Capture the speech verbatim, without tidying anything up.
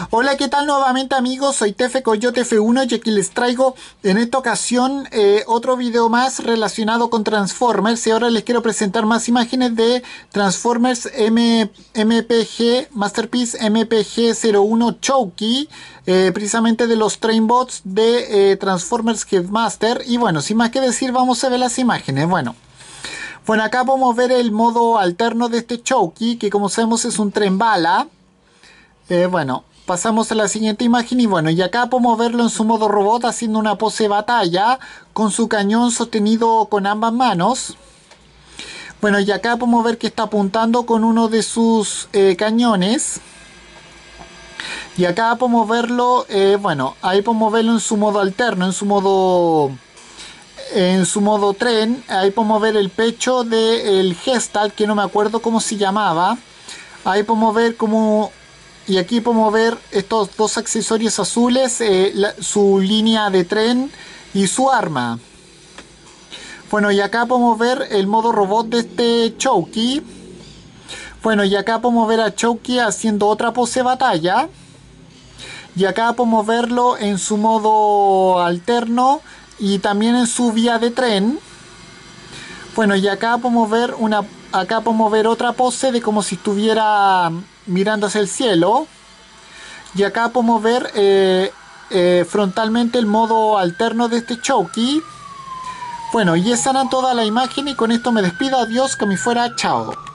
Hola, ¿qué tal nuevamente amigos? Soy Tefe Coyote F uno y aquí les traigo en esta ocasión eh, otro video más relacionado con Transformers, y ahora les quiero presentar más imágenes de Transformers M MPG Masterpiece M P G cero uno Chouki, eh, precisamente de los Trainbots de eh, Transformers Headmaster. Y bueno, sin más que decir, vamos a ver las imágenes. Bueno. Bueno, acá podemos ver el modo alterno de este Chouki, que como sabemos es un tren bala. Eh, bueno, pasamos a la siguiente imagen y bueno, y acá podemos verlo en su modo robot haciendo una pose de batalla con su cañón sostenido con ambas manos. Bueno, y acá podemos ver que está apuntando con uno de sus eh, cañones. Y acá podemos verlo, eh, bueno, ahí podemos verlo en su modo alterno, en su modo... En su modo tren. Ahí podemos ver el pecho del Gestalt, que no me acuerdo cómo se llamaba. Ahí podemos ver cómo... Y aquí podemos ver estos dos accesorios azules, eh, la, su línea de tren y su arma. Bueno, y acá podemos ver el modo robot de este Chouki. Bueno, y acá podemos ver a Chouki haciendo otra pose de batalla. Y acá podemos verlo en su modo alterno y también en su vía de tren. Bueno, y acá podemos ver una, acá podemos ver otra pose de como si estuviera mirando hacia el cielo. Y acá podemos ver eh, eh, frontalmente el modo alterno de este Chouki. Bueno, y esa era toda la imagen y con esto me despido. Adiós, que me fuera, chao.